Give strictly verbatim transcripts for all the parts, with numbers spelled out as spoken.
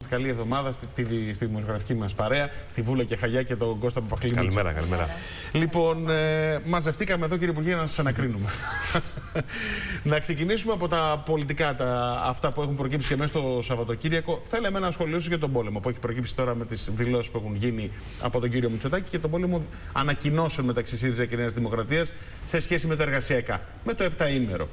Καλή εβδομάδα στη, στη, στη δημοσιογραφική μας παρέα, τη Βούλα και Χαγιά και τον Κώστα Παπαχλήμη. Καλημέρα, καλημέρα. Λοιπόν, ε, μαζευτήκαμε εδώ, κύριε Υπουργέ, να σας ανακρίνουμε. Να ξεκινήσουμε από τα πολιτικά, τα, αυτά που έχουν προκύψει και μέσα στο Σαββατοκύριακο. Θέλαμε να σχολιάσω για τον πόλεμο που έχει προκύψει τώρα με τις δηλώσεις που έχουν γίνει από τον κύριο Μητσοτάκη και τον πόλεμο ανακοινώσεων μεταξύ ΣΥΡΙΖΑ και Νέας Δημοκρατίας σε σχέση με τα εργασιακά, με το επταήμερο.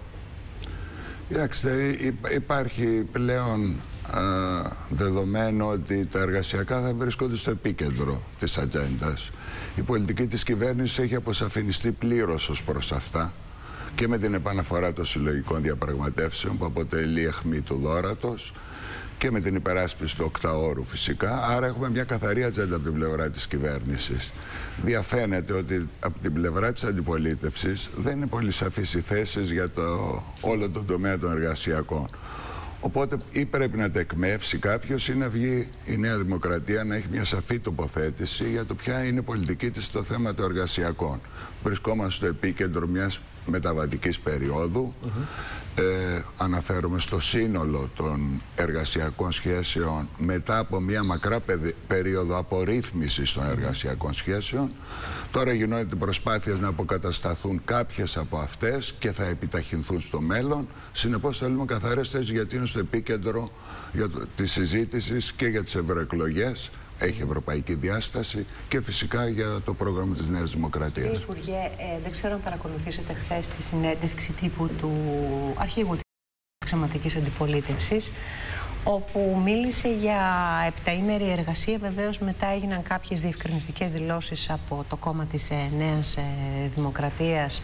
Κοιτάξτε, υπάρχει πλέον α, δεδομένο ότι τα εργασιακά θα βρίσκονται στο επίκεντρο της ατζέντας. Η πολιτική της κυβέρνησης έχει αποσαφινιστεί πλήρως ως προς αυτά και με την επαναφορά των συλλογικών διαπραγματεύσεων που αποτελεί αιχμή του δώρατος και με την υπεράσπιση του οκταώρου φυσικά. Άρα έχουμε μια καθαρή ατζέντα από την πλευρά της κυβέρνησης. Διαφαίνεται ότι από την πλευρά της αντιπολίτευσης δεν είναι πολύ σαφείς οι θέσεις για το όλο τον τομέα των εργασιακών. Οπότε ή πρέπει να τεκμεύσει κάποιος ή να βγει η Νέα Δημοκρατία να έχει μια σαφή τοποθέτηση για το ποια είναι η πολιτική της στο θέμα των εργασιακών. Βρισκόμαστε στο επίκεντρο μιας μεταβατικής περίοδου. Mm-hmm. ε, αναφέρομαι στο σύνολο των εργασιακών σχέσεων μετά από μια μακρά περίοδο απορρίθμισης των εργασιακών σχέσεων. Τώρα γινόνται προσπάθειες να αποκατασταθούν κάποιες από αυτές και θα επιταχυνθούν στο μέλλον. Συνεπώς θέλουμε καθαρές θέσεις γιατί είναι στο επίκεντρο για το, της συζήτησης και για τις ευρωεκλογές. Έχει ευρωπαϊκή διάσταση και φυσικά για το πρόγραμμα της Νέας Δημοκρατίας. Κύριε Υπουργέ, ε, δεν ξέρω αν παρακολουθήσατε χθες τη συνέντευξη τύπου του αρχηγού της αξιωματικής αντιπολίτευσης, όπου μίλησε για επταήμερη εργασία. Βεβαίως μετά έγιναν κάποιες διευκρινιστικές δηλώσεις από το κόμμα της ε, Νέας ε, Δημοκρατίας.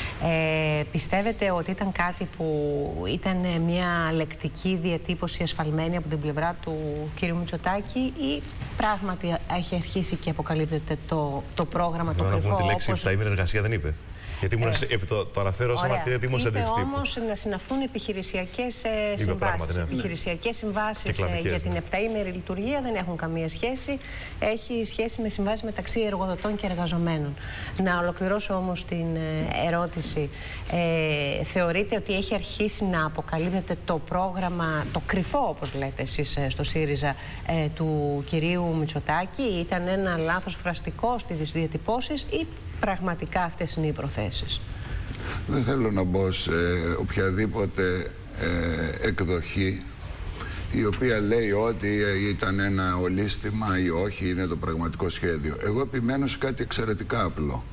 Ε, πιστεύετε ότι ήταν κάτι που ήταν ε, μια λεκτική διατύπωση ασφαλμένη από την πλευρά του κ. Μητσοτάκη ή πράγματι έχει αρχίσει και αποκαλύπτεται το, το πρόγραμμα, το κρυφό? Τη λέξη επταήμερη εργασία δεν είπε. Γιατί ήμουν, ε, το, το αναφέρω ως αμαρτία ότι ήμουν σε είπε όμως να συναυθούν επιχειρησιακές ε, συμβάσεις. Ναι. Επιχειρησιακές συμβάσεις ε, για την επταήμερη λειτουργία δεν έχουν καμία σχέση. Έχει σχέση με συμβάσεις μεταξύ εργοδοτών και εργαζομένων. Να ολοκληρώσω όμως την ε, ερώτηση. Ε, θεωρείτε ότι έχει αρχίσει να αποκαλύπτεται το πρόγραμμα, το κρυφό όπως λέτε εσείς ε, στο ΣΥΡΙΖΑ, ε, του κυρίου Μητσοτάκη? Ήταν ένα λάθος φραστικό στις διατυπώσεις ή πραγματικά αυτές είναι οι προθέσεις? Δεν θέλω να μπω σε οποιαδήποτε ε, εκδοχή η οποία λέει ότι ήταν ένα ολίσθημα ή όχι, είναι το πραγματικό σχέδιο. Εγώ επιμένω σε κάτι εξαιρετικά απλό.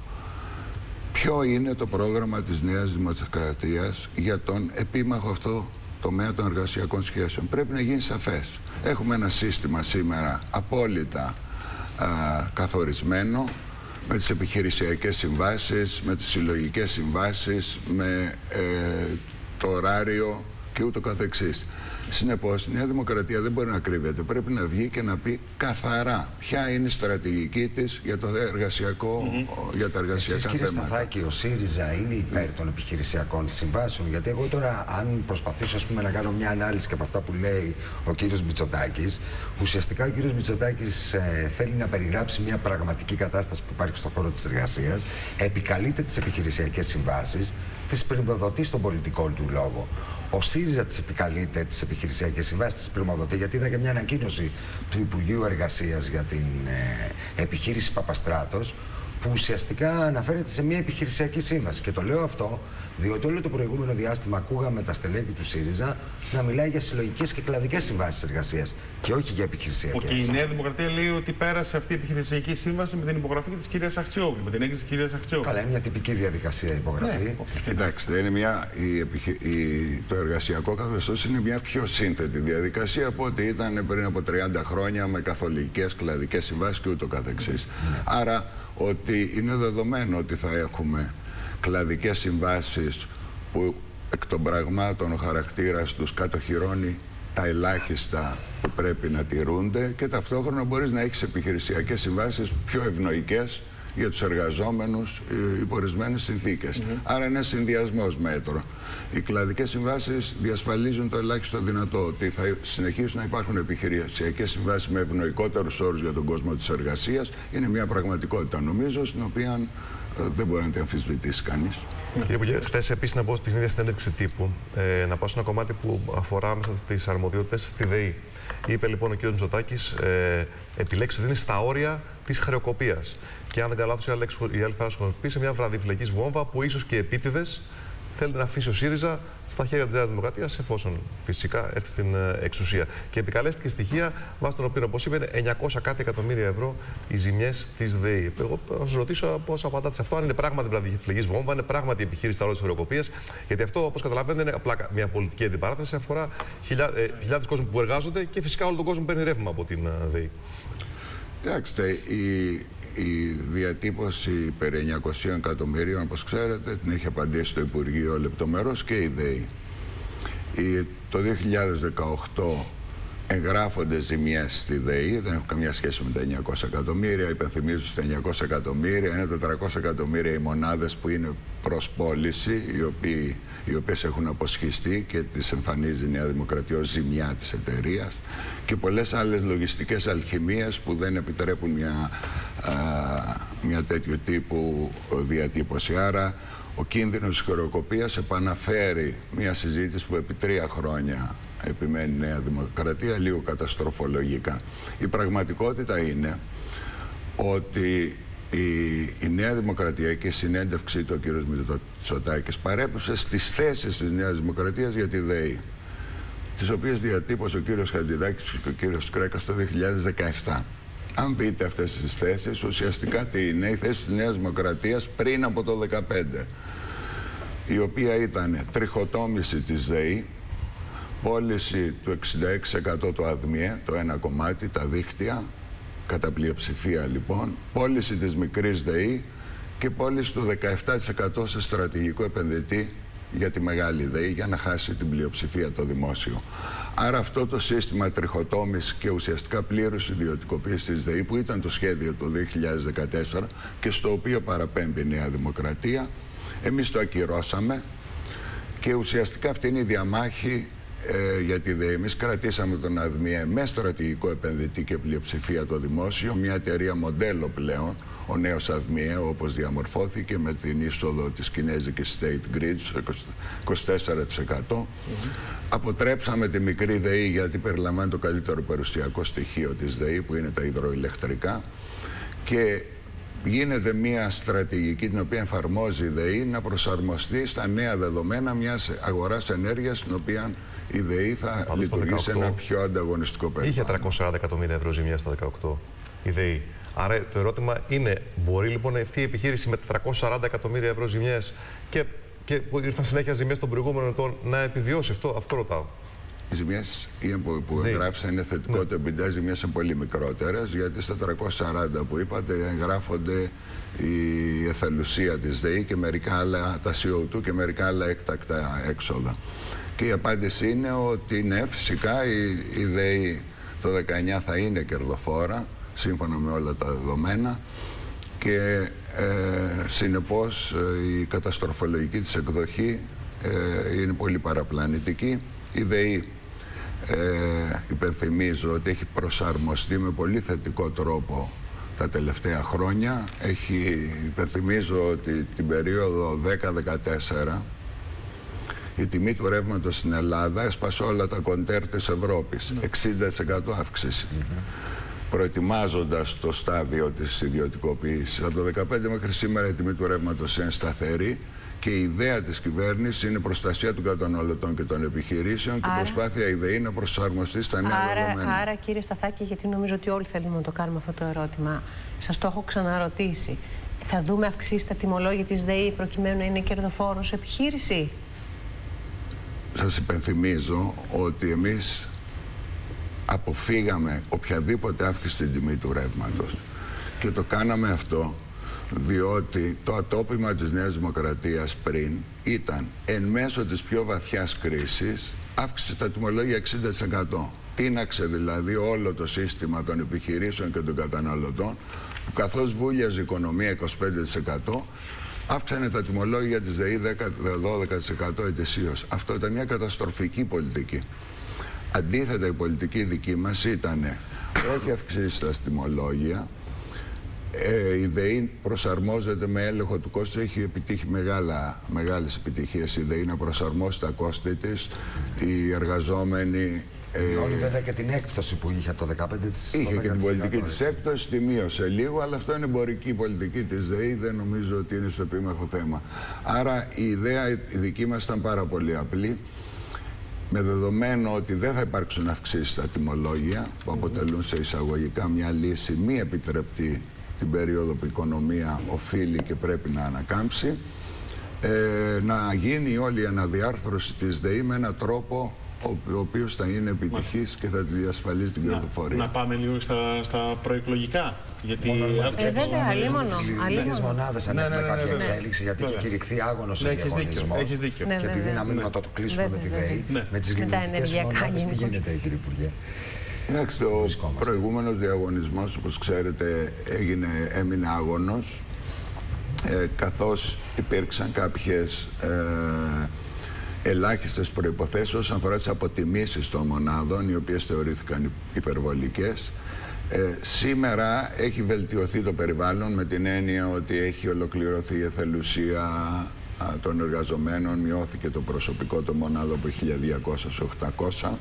Ποιο είναι το πρόγραμμα της Νέας Δημοκρατίας για τον επίμαχο αυτό τομέα των εργασιακών σχέσεων? Πρέπει να γίνει σαφές. Έχουμε ένα σύστημα σήμερα απόλυτα α, καθορισμένο, με τις επιχειρησιακές συμβάσεις, με τις συλλογικές συμβάσεις, με ε, το ωράριο και ούτω καθεξής. Συνεπώς, η Νέα Δημοκρατία δεν μπορεί να κρύβεται. Πρέπει να βγει και να πει καθαρά ποια είναι η στρατηγική της για το εργασιακό, mm-hmm. για τα εργασιακά Εσείς, κύριε θέματα. Σταθάκη, ο ΣΥΡΙΖΑ είναι υπέρ mm. των επιχειρησιακών συμβάσεων? Γιατί εγώ τώρα, αν προσπαθήσω ας πούμε, να κάνω μια ανάλυση και από αυτά που λέει ο κύριος Μητσοτάκης, ουσιαστικά ο κύριος Μητσοτάκης ε, θέλει να περιγράψει μια πραγματική κατάσταση που υπάρχει στον χώρο της εργασίας, επικαλείται τις επιχειρησιακές συμβάσεις, τις πρημοδοτεί στον πολιτικό του λόγο. Ο ΣΥΡΙΖΑ τις επικαλείται τις επιχειρησιακές συμβάσεις, τις πρημοδοτεί, γιατί είδα και μια ανακοίνωση του Υπουργείου Εργασίας για την ε, επιχείρηση Παπαστράτος, που ουσιαστικά αναφέρεται σε μια επιχειρησιακή σύμβαση. Και το λέω αυτό διότι όλο το προηγούμενο διάστημα ακούγαμε τα στελέχη του ΣΥΡΙΖΑ να μιλάει για συλλογικές και κλαδικές συμβάσεις εργασίας και όχι για επιχειρησιακές. Και η Νέα Δημοκρατία λέει ότι πέρασε αυτή η επιχειρησιακή σύμβαση με την υπογραφή της κυρίας Αχτσιόγλου, με την έγκριση της κυρίας Αχτσιόγλου. Καλά, είναι μια τυπική διαδικασία η υπογραφή. Ναι. Κοιτάξτε, είναι μια, η, η, το εργασιακό καθεστώς είναι μια πιο σύνθετη διαδικασία από ό,τι ήταν πριν από τριάντα χρόνια με καθολικές, κλαδικές συμβάσεις και ούτω καθεξής. Ναι. Άρα, ότι είναι δεδομένο ότι θα έχουμε κλαδικές συμβάσεις που εκ των πραγμάτων ο χαρακτήρας τους κατοχυρώνει τα ελάχιστα που πρέπει να τηρούνται και ταυτόχρονα μπορείς να έχεις επιχειρησιακές συμβάσεις πιο ευνοϊκές για τους εργαζόμενους υπό ορισμένες συνθήκες. Mm-hmm. Άρα είναι συνδυασμός μέτρων. Οι κλαδικές συμβάσεις διασφαλίζουν το ελάχιστο δυνατό, ότι θα συνεχίσουν να υπάρχουν επιχειρησιακές συμβάσεις με ευνοϊκότερους όρους για τον κόσμο της εργασίας. Είναι μια πραγματικότητα, νομίζω, στην οποία δεν μπορεί να την αμφισβητήσει κανείς. Κύριε Υπουργέ, χθες επίσης να πω στην ίδια συνέντευξη τύπου, ε, να πάω σε ένα κομμάτι που αφορά μέσα στις αρμοδιότητες στη ΔΕΗ. Είπε λοιπόν ο κ. Μητσοτάκης, ε, επιλέξει ότι είναι στα όρια της χρεοκοπίας. Και αν δεν καλά, η άλλη φορά χρησιμοποίησε μια βραδυφυλακής βόμβα που ίσως και επίτηδες θέλει να αφήσει ο ΣΥΡΙΖΑ στα χέρια της Νέας Δημοκρατίας, εφόσον φυσικά έρθει στην εξουσία. Και επικαλέστηκε στοιχεία βάσει των οποίων, όπως είπε, είναι εννιακόσια κάτι εκατομμύρια ευρώ οι ζημιές της ΔΕΗ. Εγώ θα σας ρωτήσω πώς απαντάτε σε αυτό, αν είναι πράγματι βραδυφυλακής βόμβα, είναι πράγματι επιχείρηση στα όρια της χρεοκοπίας. Γιατί αυτό, όπως καταλαβαίνετε, είναι απλά μια πολιτική αντιπαράθεση, αφορά χιλιά, ε, χιλιάδες κόσμου που εργάζονται και φυσικά όλο τον κόσμο παίρνει ρεύμα από την ΔΕΗ. Κοιτάξτε, η, η διατύπωση περί εννιακοσίων εκατομμυρίων, όπως ξέρετε, την έχει απαντήσει το Υπουργείο λεπτομερώς και η ΔΕΗ. Η, το δύο χιλιάδες δεκαοκτώ εγγράφονται ζημιές στη ΔΕΗ, δεν έχουν καμία σχέση με τα εννιακόσια εκατομμύρια. Υπενθυμίζω στα εννιακόσια εκατομμύρια είναι τετρακόσια εκατομμύρια οι μονάδες που είναι προς πώληση, οι, οποίοι, οι οποίες έχουν αποσχιστεί και τις εμφανίζει η Νέα Δημοκρατία ως ζημιά της εταιρείας, και πολλές άλλες λογιστικές αλχημίες που δεν επιτρέπουν μια, α, μια τέτοιου τύπου διατύπωση. Άρα ο κίνδυνος της χρεοκοπίας επαναφέρει μια συζήτηση που επί τρία χρόνια επιμένει η Νέα Δημοκρατία, λίγο καταστροφολογικά. Η πραγματικότητα είναι ότι η, η Νέα Δημοκρατία και η συνέντευξή του ο κ. Μητσοτάκης παρέπεψε στις θέσεις της Νέας Δημοκρατίας για τη ΔΕΗ, τις οποίες διατύπωσε ο κ. Χατζηδάκης και ο κ. Κρέκας το δύο χιλιάδες δεκαεπτά. Αν δείτε αυτές τις θέσεις, ουσιαστικά τι είναι η θέση της Νέας Δημοκρατίας πριν από το δύο χιλιάδες δεκαπέντε, η οποία ήταν τριχοτόμηση της ΔΕΗ, πώληση του εξήντα έξι τοις εκατό του ΑΔΜΙΕ, το ένα κομμάτι, τα δίκτυα, κατά πλειοψηφία λοιπόν, πώληση της μικρής ΔΕΗ και πώληση του δεκαεπτά τοις εκατό σε στρατηγικό επενδυτή για τη μεγάλη ΔΕΗ, για να χάσει την πλειοψηφία το δημόσιο. Άρα αυτό το σύστημα τριχοτόμησης και ουσιαστικά πλήρους ιδιωτικοποίησης της ΔΕΗ, που ήταν το σχέδιο του δύο χιλιάδες δεκατέσσερα και στο οποίο παραπέμπει η Νέα Δημοκρατία, εμείς το ακυρώσαμε και ουσιαστικά αυτή είναι η διαμάχη ε, για τη ΔΕΗ. Εμείς κρατήσαμε τον ΑΔΜΙΕ με στρατηγικό επενδυτή και πλειοψηφία το δημόσιο, μια εταιρεία μοντέλο πλέον, ο νέος ΑΔΜΙΕ, όπως διαμορφώθηκε με την είσοδο της κινέζικης State Grid στο είκοσι τέσσερα τοις εκατό. Mm-hmm. Αποτρέψαμε τη μικρή ΔΕΗ γιατί περιλαμβάνει το καλύτερο περιουσιακό στοιχείο της ΔΕΗ, που είναι τα υδροηλεκτρικά, και γίνεται μια στρατηγική την οποία εφαρμόζει η ΔΕΗ να προσαρμοστεί στα νέα δεδομένα μιας αγοράς ενέργειας, στην οποία η ΔΕΗ θα Πάντως λειτουργήσει σε ένα πιο ανταγωνιστικό περιβάλλον. Είχε τριακόσια σαράντα εκατομμύρια ευρώ ζημιά στο δύο χιλιάδες δεκαοκτώ η ΔΕΗ. Άρα το ερώτημα είναι, μπορεί λοιπόν αυτή η επιχείρηση με τετρακόσια σαράντα εκατομμύρια ευρώ ζημιές και, και που ήρθαν συνέχεια ζημιές των προηγούμενων ετών να επιβιώσει? Αυτό, αυτό ρωτάω. Οι ζημιές που, που εγγράφησαν είναι θετικό, ναι. Το εμπιντά ζημιές είναι πολύ μικρότερες, γιατί στα τριακόσια σαράντα που είπατε εγγράφονται η εθελουσία της ΔΕΗ και μερικά άλλα, τα σι ο δύο και μερικά άλλα έκτακτα έξοδα. Και η απάντηση είναι ότι ναι, φυσικά η, η ΔΕΗ το δεκαεννιά θα είναι κερδοφόρα, σύμφωνα με όλα τα δεδομένα, και ε, συνεπώς η καταστροφολογική της εκδοχή ε, είναι πολύ παραπλανητική. Η ΔΕΗ ε, υπενθυμίζω ότι έχει προσαρμοστεί με πολύ θετικό τρόπο τα τελευταία χρόνια. Έχει, υπενθυμίζω ότι την περίοδο δέκα δεκατέσσερα η τιμή του ρεύματος στην Ελλάδα έσπασε όλα τα κοντέρ της Ευρώπης, εξήντα τοις εκατό αύξηση. Mm-hmm. Προετοιμάζοντας το στάδιο της ιδιωτικοποίησης. Από το δύο χιλιάδες δεκαπέντε μέχρι σήμερα η τιμή του ρεύματος είναι σταθερή και η ιδέα της κυβέρνησης είναι προστασία των καταναλωτών και των επιχειρήσεων. Άρα, και προσπάθεια η ΔΕΗ να προσαρμοστεί στα νέα άρα, δεδομένα. Άρα, κύριε Σταθάκη, γιατί νομίζω ότι όλοι θέλουμε να το κάνουμε αυτό το ερώτημα, σας το έχω ξαναρωτήσει. Θα δούμε αυξήσει στα τιμολόγια της ΔΕΗ προκειμένου να είναι κερδοφόρος επιχείρηση? Σας υπενθυμίζω ότι εμείς αποφύγαμε οποιαδήποτε αύξηση στην τιμή του ρεύματος. Και το κάναμε αυτό διότι το ατόπιμα της Νέας Δημοκρατίας πριν ήταν εν μέσω της πιο βαθιάς κρίσης αύξησε τα τιμολόγια εξήντα τοις εκατό. Τίναξε δηλαδή όλο το σύστημα των επιχειρήσεων και των καταναλωτών, που καθώς βούλιαζε η οικονομία είκοσι πέντε τοις εκατό, αύξανε τα τιμολόγια της ΔΕΗ δέκα με δώδεκα τοις εκατό ετησίως. Αυτό ήταν μια καταστροφική πολιτική. Αντίθετα, η πολιτική δική μας ήταν όχι αυξήσεις στα τιμολόγια, Ε, η ΔΕΗ προσαρμόζεται με έλεγχο του κόστου. Έχει επιτύχει μεγάλα, μεγάλες επιτυχίες η ΔΕΗ να προσαρμόσει τα κόστη της. Οι εργαζόμενοι... Μειώνει ε, βέβαια και την έκπτωση που είχε από το δεκαπέντε τοις εκατό. Είχε και την πολιτική της έκπτωσης, τη μείωσε λίγο, αλλά αυτό είναι εμπορική πολιτική της ΔΕΗ, δεν νομίζω ότι είναι στο επίμαχο θέμα. Άρα η ιδέα η δική μας ήταν πάρα πολύ απλή. Με δεδομένο ότι δεν θα υπάρξουν αυξήσεις στα τιμολόγια, που αποτελούν σε εισαγωγικά μια λύση μη επιτρεπτή την περίοδο που η οικονομία οφείλει και πρέπει να ανακάμψει, ε, να γίνει όλη η αναδιάρθρωση της ΔΕΗ με έναν τρόπο ο οποίος θα είναι επιτυχής και θα τη διασφαλίσει την κερδοφορία. Να, να πάμε λίγο στα, στα προεκλογικά. Γιατί ε, βέβαια, αλίμονο. Τις μονάδες αν έχουμε κάποια εξέλιξη, γιατί έχει κηρυχθεί άγωνος ο διαγωνισμός. Και επειδή να μην να το κλείσουμε με τη ΔΕΗ, με τις λιγνητικές μονάδες, τι γίνεται, κύριε Υπουργέ? Κοιτάξτε, ο προηγούμενος διαγωνισμός, όπως ξέρετε, έγινε, έμεινε άγωνος, ε, καθώς υπήρξαν κάποιες ε, ελάχιστες προϋποθέσεις όσον αφορά τις αποτιμήσεις των μονάδων, οι οποίες θεωρήθηκαν υπερβολικές. Ε, σήμερα έχει βελτιωθεί το περιβάλλον με την έννοια ότι έχει ολοκληρωθεί η εθελουσία α, των εργαζομένων, μειώθηκε το προσωπικό των μονάδων από χίλια διακόσια σε οκτακόσια.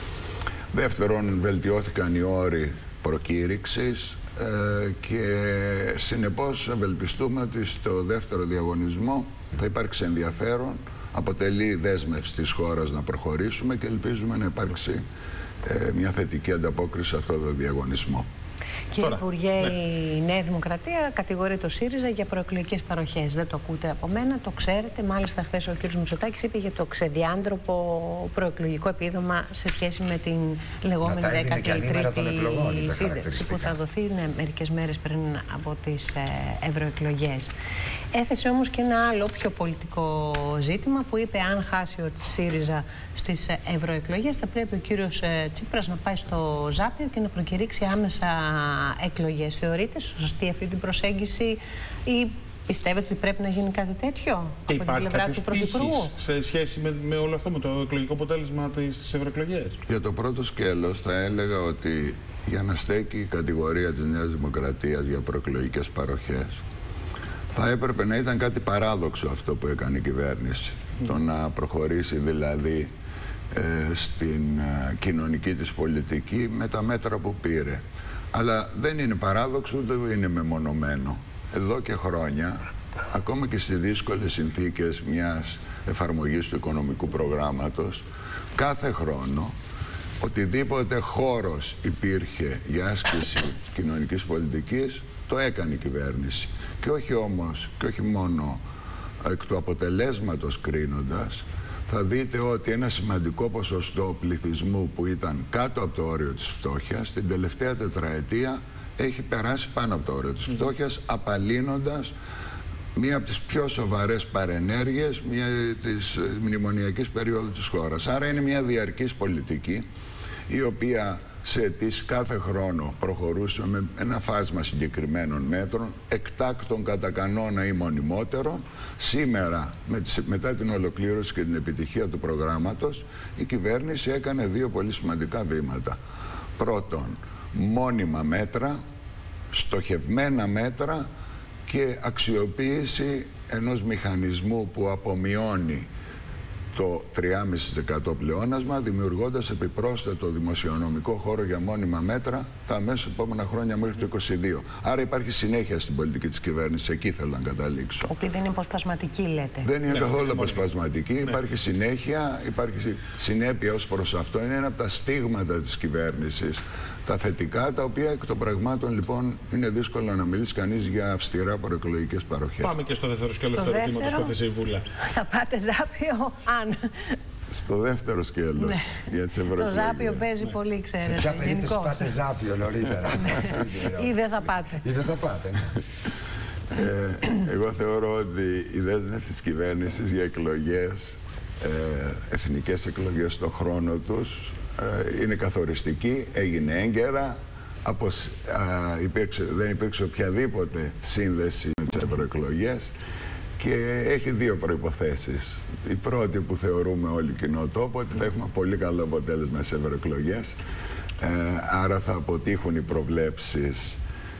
Δεύτερον, βελτιώθηκαν οι όροι προκήρυξης ε, και συνεπώς ευελπιστούμε ότι στο δεύτερο διαγωνισμό θα υπάρξει ενδιαφέρον. Αποτελεί δέσμευση της χώρας να προχωρήσουμε και ελπίζουμε να υπάρξει ε, μια θετική ανταπόκριση σε αυτό το διαγωνισμό. Κύριε Υπουργέ, ναι. Η Νέα Δημοκρατία κατηγορεί το ΣΥΡΙΖΑ για προεκλογικές παροχές. Δεν το ακούτε από μένα, το ξέρετε. Μάλιστα, χθες ο κ. Μητσοτάκης είπε για το ξεδιάντροπο προεκλογικό επίδομα σε σχέση με την λεγόμενη δέκατη τρίτη σύνδεξη που θα δοθεί ναι, μερικές μέρες πριν από τις ε, ευρωεκλογές. Έθεσε όμως και ένα άλλο πιο πολιτικό ζήτημα που είπε αν χάσει ο ΣΥΡΙΖΑ στις ευρωεκλογές θα πρέπει ο κύριος Τσίπρας να πάει στο Ζάπιο και να προκηρύξει άμεσα εκλογές. Θεωρείτε σωστή αυτή την προσέγγιση ή πιστεύετε ότι πρέπει να γίνει κάτι τέτοιο και από την πλευρά του Πρωθυπουργού σε σχέση με, με όλο αυτό, με το εκλογικό αποτέλεσμα στις ευρωεκλογές? Για το πρώτο σκέλος θα έλεγα ότι για να στέκει η κατηγορία της Νέας Δημοκρατίας για προεκλογικές παροχές θα έπρεπε να ήταν κάτι παράδοξο αυτό που έκανε η κυβέρνηση. Mm. Το να προχωρήσει δηλαδή ε, στην ε, κοινωνική της πολιτική με τα μέτρα που πήρε. Αλλά δεν είναι παράδοξο, ούτε είναι μεμονωμένο. Εδώ και χρόνια, ακόμα και στις δύσκολες συνθήκες μιας εφαρμογής του οικονομικού προγράμματος, κάθε χρόνο οτιδήποτε χώρος υπήρχε για άσκηση κοινωνικής πολιτικής, το έκανε η κυβέρνηση. Και όχι όμως, και όχι μόνο εκ του αποτελέσματος κρίνοντας, θα δείτε ότι ένα σημαντικό ποσοστό πληθυσμού που ήταν κάτω από το όριο της φτώχειας, την τελευταία τετραετία έχει περάσει πάνω από το όριο της φτώχειας, απαλύνοντας μία από τις πιο σοβαρές παρενέργειες μία της μνημονιακής περίοδου της χώρας. Άρα είναι μια διαρκής πολιτική, η οποία σε αιτήσεις κάθε χρόνο προχωρούσε με ένα φάσμα συγκεκριμένων μέτρων, εκτάκτων κατά κανόνα ή μονιμότερων. Σήμερα, με τις, μετά την ολοκλήρωση και την επιτυχία του προγράμματος, η κυβέρνηση έκανε δύο πολύ σημαντικά βήματα. Πρώτον, μόνιμα μέτρα, στοχευμένα μέτρα και αξιοποίηση ενός μηχανισμού που απομειώνει το τρία κόμμα πέντε τοις εκατό πλεόνασμα, δημιουργώντας επιπρόσθετο δημοσιονομικό χώρο για μόνιμα μέτρα τα αμέσως επόμενα χρόνια μέχρι το είκοσι δύο. Άρα υπάρχει συνέχεια στην πολιτική της κυβέρνησης. Εκεί θέλω να καταλήξω. Ότι δεν είναι αποσπασματική, λέτε. Δεν είναι ναι, καθόλου αποσπασματική. Ναι. Υπάρχει συνέχεια, υπάρχει συνέπεια ως προς αυτό. Είναι ένα από τα στίγματα της κυβέρνησης. Τα θετικά, τα οποία εκ των πραγμάτων λοιπόν είναι δύσκολο να μιλήσει κανείς για αυστηρά προεκλογικές παροχές. Πάμε και στο δεύτερο σκέλος του ερωτήματος που έθεσε η Βούλα. Θα πάτε Ζάπιο, αν. Στο δεύτερο σκέλος ναι. για τις ευρωεκλογές. Το Ζάπιο παίζει ναι. πολύ, ξέρετε. Σε ποια περίπτωση πάτε Ζάπιο νωρίτερα? Ή δεν θα πάτε. Ή δεν θα πάτε. ε, εγώ θεωρώ ότι η δέσμευση της κυβέρνησης για εκλογές, ε, εθνικές εκλογές στον χρόνο τους, είναι καθοριστική, έγινε έγκαιρα, απος, α, υπήρξε, δεν υπήρξε οποιαδήποτε σύνδεση με τις ευρωεκλογές και έχει δύο προϋποθέσεις. Η πρώτη που θεωρούμε όλοι κοινό τόπο, ότι θα έχουμε πολύ καλό αποτέλεσμα στις ευρωεκλογές, ε, άρα θα αποτύχουν οι προβλέψεις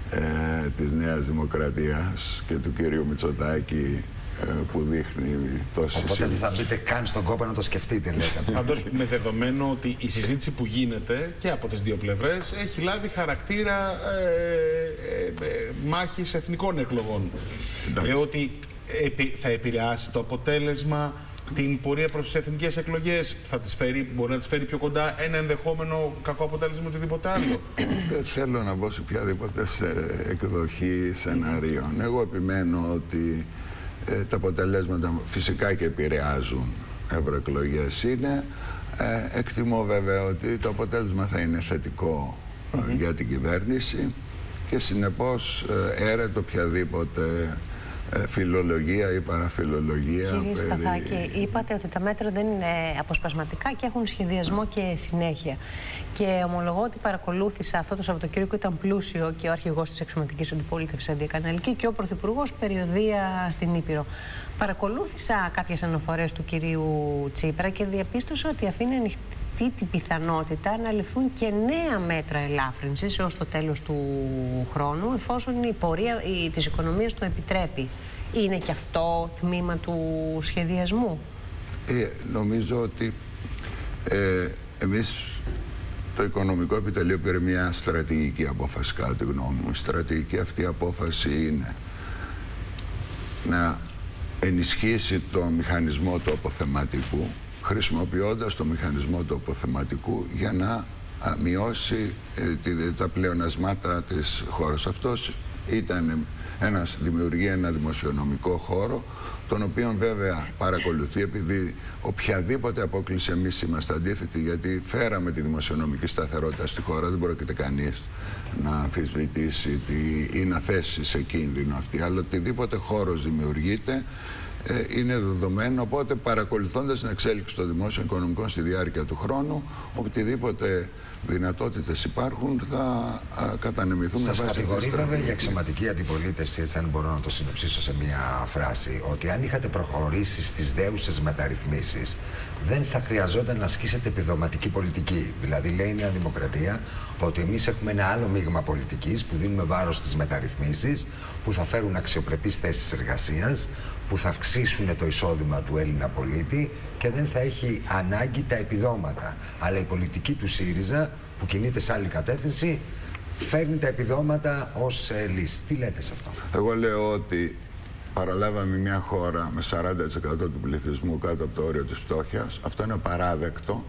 ε, της Νέας Δημοκρατίας και του κυρίου Μητσοτάκη, που δείχνει τόση Οπότε δεν θα μπείτε καν στον κόπο να το σκεφτείτε, λέτε. Πάντως, με δεδομένο ότι η συζήτηση που γίνεται και από τις δύο πλευρές έχει λάβει χαρακτήρα ε, ε, ε, μάχης εθνικών εκλογών. Ε, ότι επι, θα επηρεάσει το αποτέλεσμα, την πορεία προς τις εθνικές εκλογές, θα τις φέρει, μπορεί να τις φέρει πιο κοντά ένα ενδεχόμενο κακό αποτέλεσμα οτιδήποτε άλλο. Δεν θέλω να μπω σε οποιαδήποτε εκδοχή σεναρίων. Εγώ επιμένω ότι Ε, τα αποτελέσματα φυσικά και επηρεάζουν ευρωεκλογές είναι. Ε, εκτιμώ βέβαια ότι το αποτέλεσμα θα είναι θετικό mm-hmm. για την κυβέρνηση και συνεπώς ε, έρεται οποιαδήποτε ε, φιλολογία ή παραφιλολογία. Κύριε περί... Σταθάκη, είπατε ότι τα μέτρα δεν είναι αποσπασματικά και έχουν σχεδιασμό και συνέχεια. Και ομολογώ ότι παρακολούθησα αυτό το Σαββατοκύριακο, ήταν πλούσιο και ο αρχηγός της εξωματικής αντιπολίτευσης αντιακαναλική και ο πρωθυπουργός περιοδεία στην Ήπειρο. Παρακολούθησα κάποιες αναφορές του κυρίου Τσίπρα και διαπίστωσα ότι αφήνει ανοιχτή την πιθανότητα να ληφθούν και νέα μέτρα ελάφρυνσης έως το τέλος του χρόνου, εφόσον η πορεία η, της οικονομίας το επιτρέπει. Είναι και αυτό τμήμα του σχεδιασμού? Ε, νομίζω ότι ε, εμείς το Οικονομικό Επιτελείο πήρε μια στρατηγική απόφαση, κατά τη γνώμη μου. Η στρατηγική αυτή απόφαση είναι να ενισχύσει το μηχανισμό του αποθεματικού, χρησιμοποιώντας το μηχανισμό του αποθεματικού για να α, μειώσει ε, τα πλεονασμάτα της χώρας. Αυτός ήταν ένας, δημιουργεί ένα δημοσιονομικό χώρο, τον οποίο βέβαια παρακολουθεί, επειδή οποιαδήποτε απόκληση εμείς είμαστε αντίθετοι, γιατί φέραμε τη δημοσιονομική σταθερότητα στη χώρα, δεν πρόκειται κανείς να αμφισβητήσει ή να θέσει σε κίνδυνο αυτή, αλλά οτιδήποτε χώρος δημιουργείται ε, είναι δεδομένο, οπότε παρακολουθώντας την εξέλιξη των δημόσιων οικονομικών στη διάρκεια του χρόνου, οτιδήποτε δυνατότητες υπάρχουν θα α, κατανεμηθούν. Σας κατηγορεί βέβαια για αξιωματική αντιπολίτευση, έτσι αν μπορώ να το συνοψίσω σε μία φράση, ότι αν είχατε προχωρήσει στις δέουσες μεταρρυθμίσεις δεν θα χρειαζόταν να ασκήσετε επιδοματική πολιτική. Δηλαδή λέει η Νέα Δημοκρατία ότι εμείς έχουμε ένα άλλο μείγμα πολιτικής που δίνουμε βάρος στις μεταρρυθμίσεις, που θα φέρουν αξιοπρεπείς θέσεις εργασίας, που θα αυξήσουν το εισόδημα του Έλληνα πολίτη και δεν θα έχει ανάγκη τα επιδόματα. Αλλά η πολιτική του ΣΥΡΙΖΑ, που κινείται σε άλλη κατεύθυνση, φέρνει τα επιδόματα ως ε, λύση. Τι λέτε σε αυτό? Εγώ λέω ότι παραλάβαμε μια χώρα με σαράντα τοις εκατό του πληθυσμού κάτω από το όριο της φτώχειας. Αυτό είναι απαράδεκτο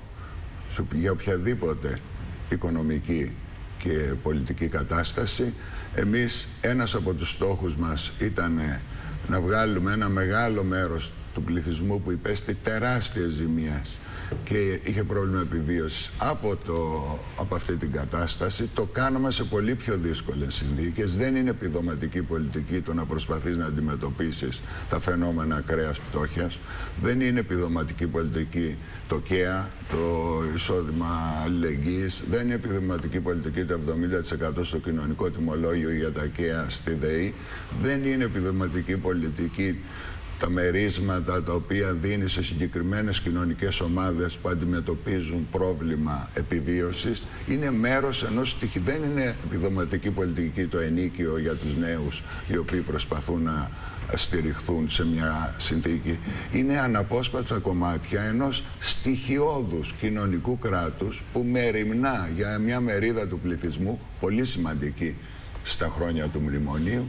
για οποιαδήποτε οικονομική και πολιτική κατάσταση. Εμείς, ένας από τους στόχους μας ήταν να βγάλουμε ένα μεγάλο μέρος του πληθυσμού που υπέστη τεράστιες ζημίες και είχε πρόβλημα επιβίωσης από, το, από αυτή την κατάσταση. Το κάναμε σε πολύ πιο δύσκολες συνθήκες. Δεν είναι επιδοματική πολιτική το να προσπαθείς να αντιμετωπίσεις τα φαινόμενα ακραίας φτώχειας. Δεν είναι επιδοματική πολιτική το ΚΕΑ, το εισόδημα αλληλεγγύης. Δεν είναι επιδοματική πολιτική το εβδομήντα τοις εκατό στο κοινωνικό τιμολόγιο για τα ΚΕΑ στη ΔΕΗ. Δεν είναι επιδοματική πολιτική τα μερίσματα τα οποία δίνει σε συγκεκριμένες κοινωνικές ομάδες που αντιμετωπίζουν πρόβλημα επιβίωσης. Είναι μέρος ενός στοιχείου. Δεν είναι επιδοματική πολιτική το ενίκιο για τους νέους οι οποίοι προσπαθούν να στηριχθούν σε μια συνθήκη. Είναι αναπόσπαστα κομμάτια ενός στοιχειώδους κοινωνικού κράτους που μεριμνά για μια μερίδα του πληθυσμού πολύ σημαντική στα χρόνια του μνημονίου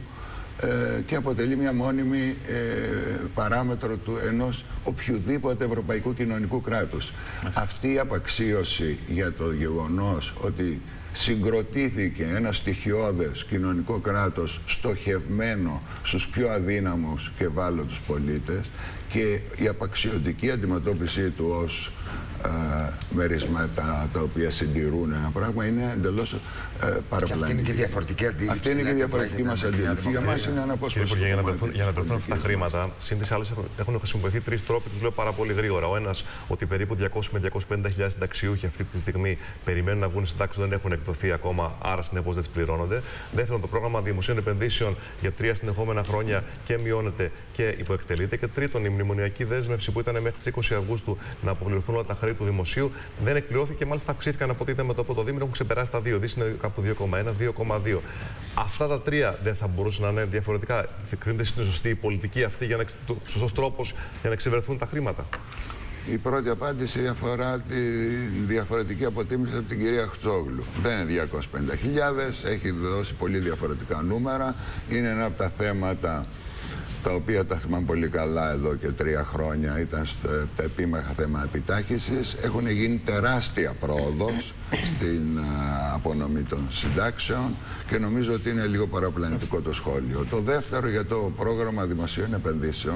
και αποτελεί μια μόνιμη ε, παράμετρο του ενός οποιοδήποτε ευρωπαϊκού κοινωνικού κράτους. Αυτή η απαξίωση για το γεγονός ότι συγκροτήθηκε ένα στοιχειώδες κοινωνικό κράτος στοχευμένο στους πιο αδύναμους και ευάλωτους πολίτες και η απαξιωτική αντιμετώπιση του ως ε, μερίσματα τα οποία συντηρούν ένα πράγμα είναι εντελώς ε, παραπλανητική. Και αυτή είναι και διαφορετική αντίληψη. Αυτή είναι και διαφορετική μας αντίληψη. Για μας είναι αναπόσπαστο. Για να βρεθούν αυτά τα χρήματα, σύν τις άλλες έχουν χρησιμοποιηθεί τρεις τρόποι, τους λέω πάρα πολύ γρήγορα. Ο ένας, ότι περίπου διακόσιες με διακόσιες πενήντα χιλιάδες συνταξιούχοι αυτή τη στιγμή περιμένουν να βγουν συντάξεις, δεν έχουν εκδοθεί ακόμα, άρα συνεπώς δεν τις πληρώνονται. Δεύτερον, το πρόγραμμα δημοσίων επενδύσεων για τρία συνεχόμενα χρόνια και μειώνεται και υποεκτελείται. Και τρίτον, η μνημονιακή δέσμευση που ήταν μέχρι τις είκοσι Αυγούστου να αποπληρωθούν όλα τα χρήματα δηλαδή του δημοσίου δεν εκπληρώθηκε. Μάλιστα αυξήθηκαν από ό,τι είδαμε το πρώτο δίμηνο, έχουν ξεπεράσει τα δύο δις, είναι κάπου δύο κόμμα ένα, δύο κόμμα δύο. Αυτά τα τρία δεν θα μπορούσαν να είναι διαφορετικά? Κρίνεται στην σωστή πολιτική αυτή, για να, σωστός τρόπος για να εξευρεθούν τα χρήματα? Η πρώτη απάντηση αφορά τη διαφορετική αποτίμηση από την κυρία Χρυστόγλου. Δεν είναι διακόσιες πενήντα χιλιάδες, έχει δώσει πολύ διαφορετικά νούμερα. Είναι ένα από τα θέματα τα οποία τα θυμάμαι πολύ καλά εδώ και τρία χρόνια, ήταν στο, τα επίμαχα θέμα επιτάχυσης. Έχουν γίνει τεράστια πρόοδος στην α, απονομή των συντάξεων και νομίζω ότι είναι λίγο παραπλανητικό το σχόλιο. Το δεύτερο, για το πρόγραμμα δημοσίων επενδύσεων.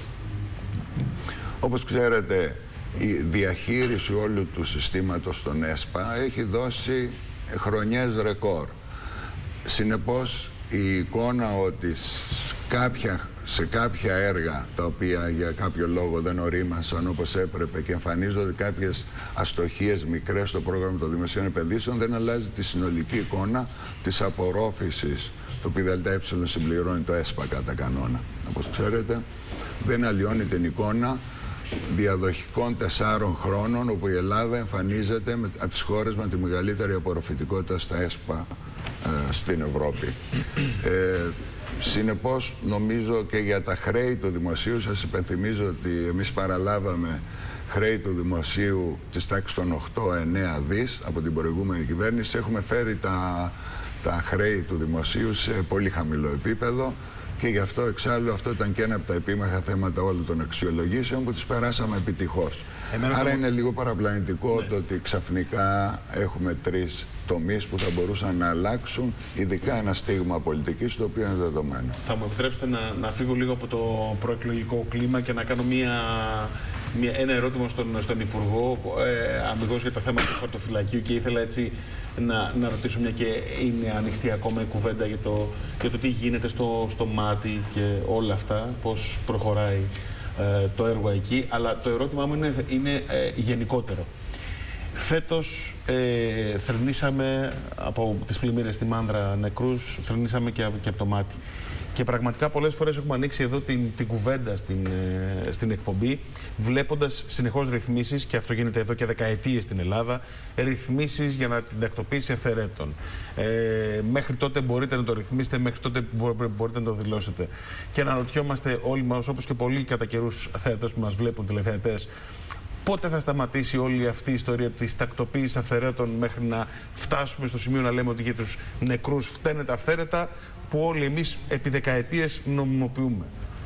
Όπως ξέρετε, η διαχείριση όλου του συστήματος στον ΕΣΠΑ έχει δώσει χρονιές ρεκόρ. Συνεπώς, η εικόνα ότι κάποια, σε κάποια έργα τα οποία για κάποιο λόγο δεν ορίμασαν όπως έπρεπε και εμφανίζονται κάποιες αστοχίες μικρές στο πρόγραμμα των δημοσίων επενδύσεων, δεν αλλάζει τη συνολική εικόνα της απορρόφησης του ΠΔΕ συμπληρώνει το ΕΣΠΑ κατά κανόνα. Όπως ξέρετε, δεν αλλοιώνει την εικόνα διαδοχικών τεσσάρων χρόνων, όπου η Ελλάδα εμφανίζεται με, από τις χώρες με τη μεγαλύτερη απορροφητικότητα στα ΕΣΠΑ ε, στην Ευρώπη. Ε, συνεπώς, νομίζω και για τα χρέη του δημοσίου, σας υπενθυμίζω ότι εμείς παραλάβαμε χρέη του δημοσίου της τάξης των οκτώ εννέα δις από την προηγούμενη κυβέρνηση. Έχουμε φέρει τα, τα χρέη του δημοσίου σε πολύ χαμηλό επίπεδο. Και γι' αυτό, εξάλλου, αυτό ήταν και ένα από τα επίμαχα θέματα όλων των αξιολογήσεων που τις περάσαμε επιτυχώς. Εμένα Άρα το... είναι λίγο παραπλανητικό ναι. το ότι ξαφνικά έχουμε τρεις τομείς που θα μπορούσαν να αλλάξουν, ειδικά ένα στίγμα πολιτικής, το οποίο είναι δεδομένο. Θα μου επιτρέψετε να, να φύγω λίγο από το προεκλογικό κλίμα και να κάνω μία, μία, ένα ερώτημα στον, στον Υπουργό, ε, αμυγός για τα θέματα του χαρτοφυλακίου, και ήθελα έτσι να, να ρωτήσω, μια και είναι ανοιχτή ακόμα η κουβέντα για το, για το τι γίνεται στο, στο ΜΑΤΙ και όλα αυτά, πώς προχωράει ε, το έργο εκεί, αλλά το ερώτημά μου είναι, είναι ε, γενικότερο. Φέτος ε, θρηνήσαμε από τις πλημμύρες στη Μάνδρα νεκρούς, θρηνήσαμε και, και από το ΜΑΤΙ. Και πραγματικά πολλές φορές έχουμε ανοίξει εδώ την, την κουβέντα στην, ε, στην εκπομπή, βλέποντας συνεχώς ρυθμίσεις, και αυτό γίνεται εδώ και δεκαετίες στην Ελλάδα, ρυθμίσεις για να την τακτοποίηση ευθερέτων. Ε, μέχρι τότε μπορείτε να το ρυθμίσετε, μέχρι τότε μπορείτε να το δηλώσετε. Και αναρωτιόμαστε όλοι μας, όπως και πολλοί κατά καιρούς θέατες που μας βλέπουν, τηλεθεατές, πότε θα σταματήσει όλη αυτή η ιστορία της τακτοποίησης αυθαιρέτων, μέχρι να φτάσουμε στο σημείο να λέμε ότι για τους νεκρούς φταίνε τα αυθαίρετα που όλοι εμείς επί δεκαετίες νομιμοποιούμε.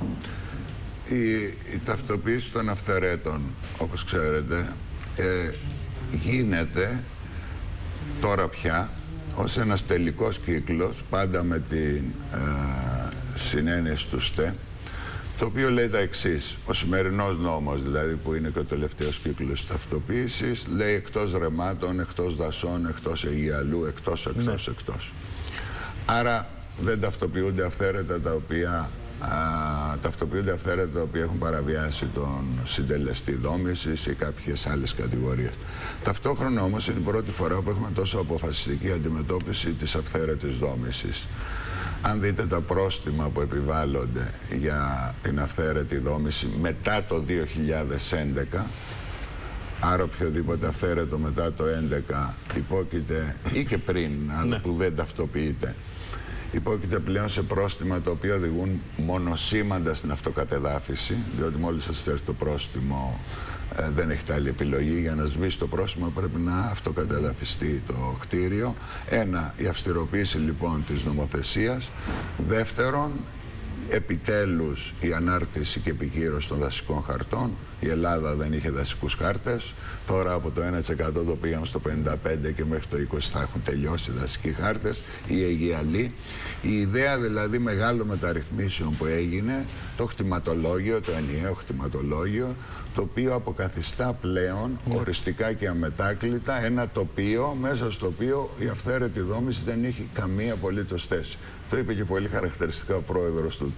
Η, η ταυτοποίηση των αυθαιρέτων, όπως ξέρετε, ε, γίνεται τώρα πια ως ένας τελικός κύκλος, πάντα με την ε, συνένεση του ΣΤΕ, το οποίο λέει τα εξής. Ο σημερινός νόμος, δηλαδή, που είναι και ο τελευταίος κύκλος της ταυτοποίησης, λέει εκτός ρεμάτων, εκτός δασών, εκτός αιγιαλού, εκτός, εκτός, ναι. εκτός. Άρα δεν ταυτοποιούνται αυθαίρετα τα οποία, α, ταυτοποιούνται αυθαίρετα τα οποία έχουν παραβιάσει τον συντελεστή δόμησης ή κάποιες άλλες κατηγορίες. Ταυτόχρονα όμως είναι η πρώτη φορά που έχουμε τόσο αποφασιστική αντιμετώπιση της αυθαίρετης δόμησης. Αν δείτε τα πρόστιμα που επιβάλλονται για την αυθαίρετη δόμηση μετά το δύο χιλιάδες έντεκα, άρα οποιοδήποτε αυθαίρετο μετά το δύο χιλιάδες έντεκα υπόκειται, ή και πριν, αλλά που δεν ταυτοποιείται, υπόκειται πλέον σε πρόστιμα τα οποία οδηγούν μονοσήμαντα στην αυτοκατεδάφιση, διότι μόλις σας έρθει το πρόστιμο ε, δεν έχετε άλλη επιλογή. Για να σβήσει το πρόστιμο πρέπει να αυτοκατεδαφιστεί το κτίριο. Ένα, η αυστηροποίηση λοιπόν της νομοθεσίας. Δεύτερον, επιτέλους η ανάρτηση και επικύρωση των δασικών χαρτών. Η Ελλάδα δεν είχε δασικούς χάρτες. Τώρα από το ένα τοις εκατό το πήγαμε στο πενήντα πέντε τοις εκατό και μέχρι το είκοσι τοις εκατό θα έχουν τελειώσει οι δασικοί χάρτες. Η Αιγιαλή. Η ιδέα δηλαδή μεγάλων μεταρρυθμίσεων που έγινε, το χτιματολόγιο, το ενιαίο χτιματολόγιο, το οποίο αποκαθιστά πλέον οριστικά και αμετάκλητα ένα τοπίο μέσα στο οποίο η αυθαίρετη δόμηση δεν έχει καμία απολύτως θέση. Το είπε και πολύ χαρακτηριστικά ο πρόεδρος του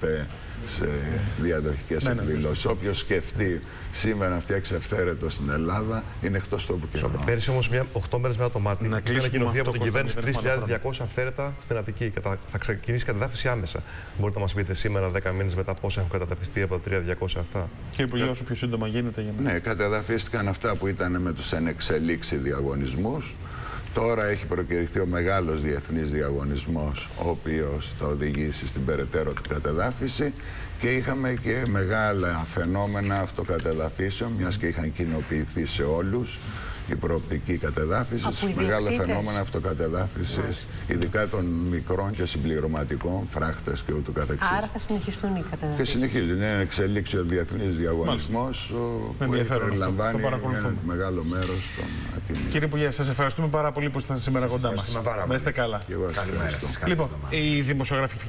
είπε σε διαδοχικές ναι, ναι, εκδηλώσεις. Όποιος σκεφτεί σήμερα να φτιάξει αυθαίρετο στην Ελλάδα είναι εκτός τόπου και χρόνου. Πέρυσι όμως, οκτώ μέρες μετά το μάτι, είχε ανακοινωθεί από την κυβέρνηση τρεις χιλιάδες διακόσια αυθαίρετα στην Αττική και θα, θα ξεκινήσει κατεδάφιση άμεσα. Μπορείτε να μας πείτε σήμερα, δέκα μήνες μετά, πόσα έχουν καταδαφιστεί από τα τρία χιλιάδες διακόσια αυτά? Κύριε Υπουργέ, όσο πιο σύντομα γίνεται για να... Ναι, κατεδαφίστηκαν αυτά που ήταν με τους ενεξελίξει διαγωνισμούς. Τώρα έχει προκηρυχθεί ο μεγάλος διεθνής διαγωνισμός, ο οποίος θα οδηγήσει στην περαιτέρω κατεδάφιση, και είχαμε και μεγάλα φαινόμενα αυτοκατεδαφίσεων, μιας και είχαν κοινοποιηθεί σε όλους η προοπτική κατεδάφισης, μεγάλα φαινόμενα αυτοκατεδάφισης, ειδικά των μικρών και συμπληρωματικών, φράχτες και ούτω καθεξής. Άρα θα συνεχιστούν οι κατεδάφισεις. Και συνεχίζει. Είναι εξελίξει ο διεθνής διαγωνισμός που περιλαμβάνει ένα μεγάλο μέρος των ατύμιων. Κύριε Υπουργέ, σας ευχαριστούμε πάρα πολύ που ήσασταν σήμερα κοντά μας. Να είστε καλά. Καλημέρα σας. Λοιπόν, η δημοσιογραφική